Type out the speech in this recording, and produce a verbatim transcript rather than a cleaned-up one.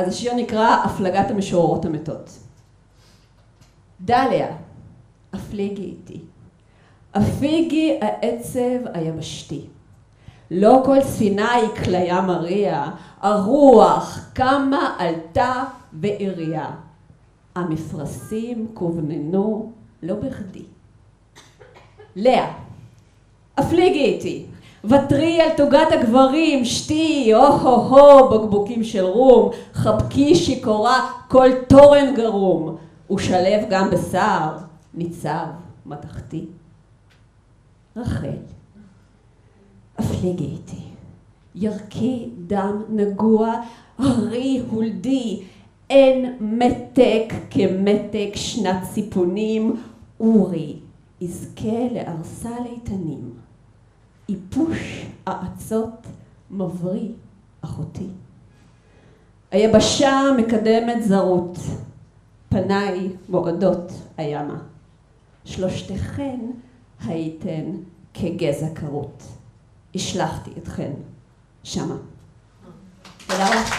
אז השיר נקרא הפלגת המשוררות המתות. דליה, הפליגי איתי. אפיגי העצב היבשתי. לא כל ספינה היא כליה מריה, הרוח כמה עלתה בעירייה. המפרשים כווננו לא בכדי. לאה, הפליגי איתי. ותרי על תוגת הגברים, שתי, הו-הו-הו, בקבוקים של רום, חבקי שיכורה כל תורן גרום, ושלב גם בשר, ניצב מתחתי. רחל, הפליגי איתי. ירקי דם נגוע, הרי הולדי, אין מתק כמתק שנת ציפונים, אורי, יזכה לארסה ליתנים. איפוש העצות מבריא אחותי. היבשה מקדמת זרות, פניי מועדות הימה. שלושתכן הייתן כגזע כרות. השלחתי אתכן שמה. תודה רבה.